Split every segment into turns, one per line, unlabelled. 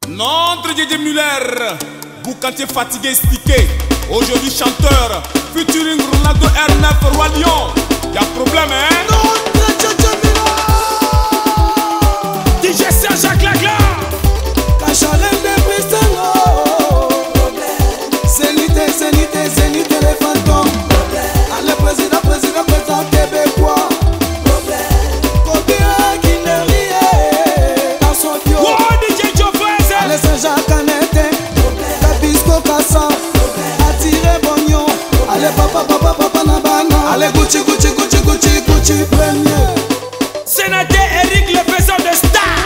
Notre Didier Muller, boucantier fatigué, stické. Aujourd'hui chanteur, featuring Ronaldo R9, Roi Lion. Y'a problème, hein?
Notre Didier Muller,
DJ Serge Glagla,
Cachalem de Bristolo. Zénith, les fantômes. Allez, président québécois. Copia qui n'est lié dans son bio.
DJ Jofrez,
Allez, Saint-Jacques Canete. Capisco Cassa. Attiré Bognon. Allez, papa, Nabana. Allez, Gucci, premier.
Sénateur Eric, le faiseur de star.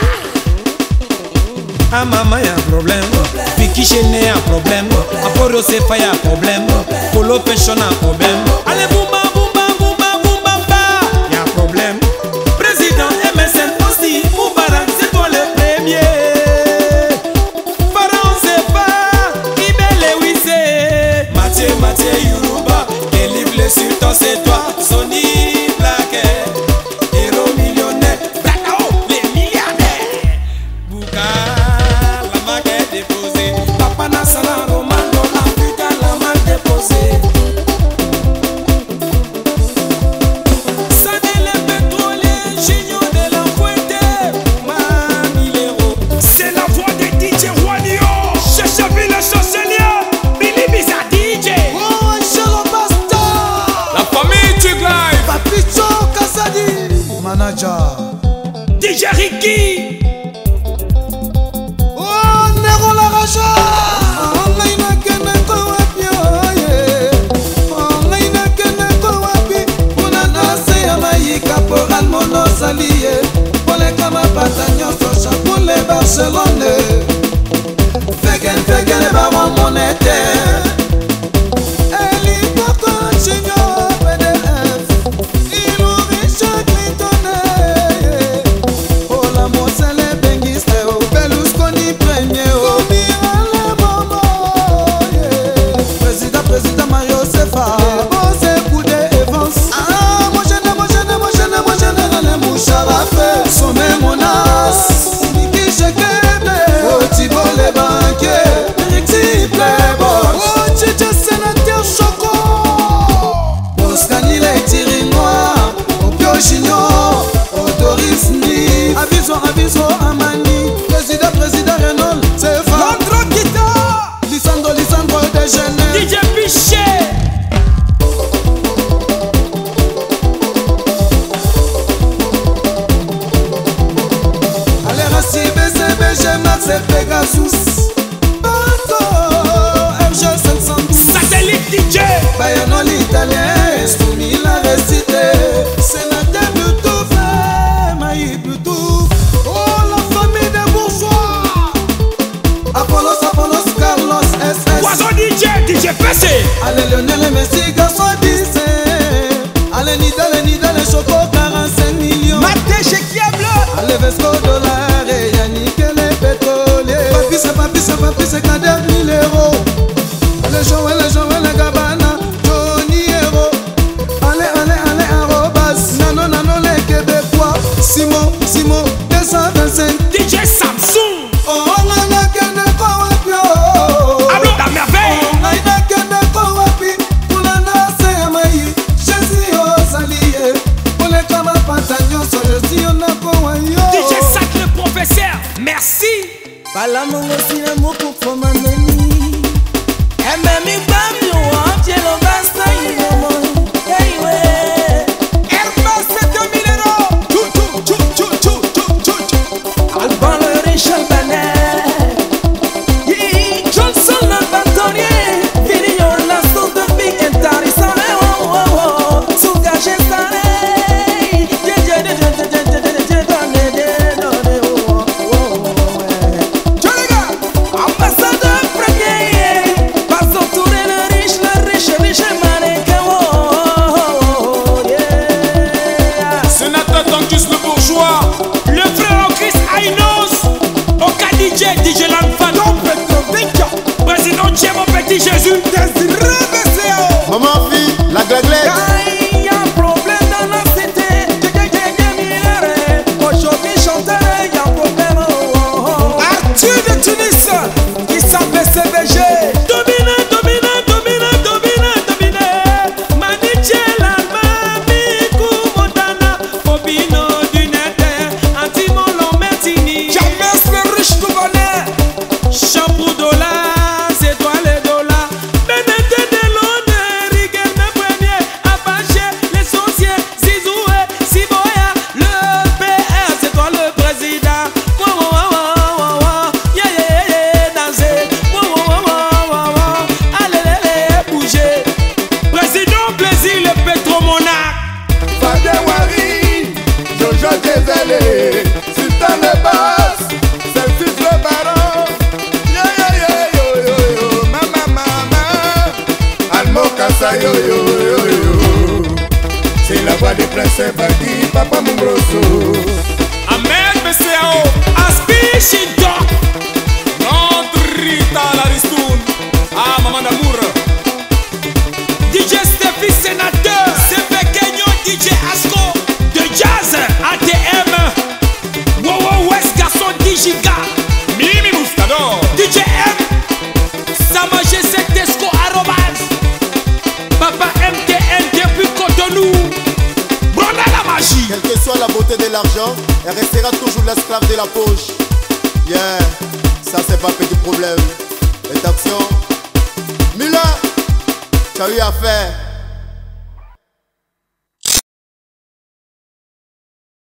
Ah maman y'a un problème, Vicky Chené y'a un problème, Apollo Sefa y'a un problème, Polo Fashion y'a un problème. Allez boumba y'a un problème. Président MSN aussi, Moubarak c'est toi le premier. Pharaon Sefa, Ibele Wisse, Mathieu Yoruba, qui livre les sultans c'est toi, Sony Black, héros millionnaire, Brakao, les milliardaires, Bouka.
Papa Nassala Romano, Africa, la mal déposée.
Sade le pétrolier, Gignon de la Fuente, Mamilero.
C'est la voix de DJ Roi Lion. Chechavi le chancelier, Billy Biza DJ.
Oh, Angelo Basta.
La famille Tuglive,
Papicho Kassadi. Manager.
DJ Ricky.
Oh, Nero la Raja. Caporal Monosalié, pour les Camapatagnos, chapeau les Barcelone. Fegen, les barons monétaires. Hélicoco, Chignon, PDF. Il ouvrit chaque mitonné. Oh, la Moselle, les Benguiste, oh, Berlusconi, premier, oh, Mirale, Momo, Président Mario Sefa. Sommet Monas, Niki Chekebe, Otibo les banquiers, Rixi Playboy, oh Tchitche Sénateur Choco, Boscani les Thierry Noir, Opio Chignon, Odoris Ni, Aviso Amani, Président Renault, c'est fa, L'autre guitare, Lisandro Déjeuner,
DJ Piché.
BCBG, Max et Pegasus, Bato, RG500,
Satellite DJ.
Bayano l'italien, Stoumi la récité, Sénateur Bluetooth, Maï Bluetooth, oh la famille des bourgeois, Apollos, Carlos, SS,
Poison DJ PC.
allez Lionel Messi, garçon 10, allez Nidal, Choco, 45 millions,
Maté chez Kiable.
allez Vesco dollar et Yannick les pétroliers. Papi c'est Kader 1000 euros. Allez Joël les Gabana, Johnny Hero. Allez arrobas, Nano les Québécois. Simon 225.
DJ Samsung.
Oh on a kene kawapio.
Hablo la merveille.
On a kene kawapi. Poulana c'est amayi. Jésus aux alliés. Pour les Camapatagnos, je on a kawayo.
DJ Sac le professeur. Merci.
Bala mongo sina moko for maneni. Ememi bami o Angelo Basta yumo. Hey we.
Hermas 7000 €.
Alban le Richard Banet. Johnson le bâtonnier. Video la sauce de Big and Tari Sare. Oh. Sougage Sare. Ambassadeur premier. Passo Touré le
C'est la voix des princes Badi, Papa Mongrosso.
Ahmed BCAO,
Aspi Shinto,
notre Rita Laristoun. Ah, maman d'amour.
DJ Steffi Sénateur, c'est Pequeño, DJ Asco, de Jazz, ATM, Wow West Garçon Digiga,
Mimi Moustador.
DJ M, Samagé Sectesco Arrobas, Papa MTN depuis Cotonou, Brona la magie.
Quelle que soit la beauté de l'argent, elle restera toujours l'esclave de la poche. Yeah, ça c'est pas petit problème. Attention, Mila, tu as eu affaire.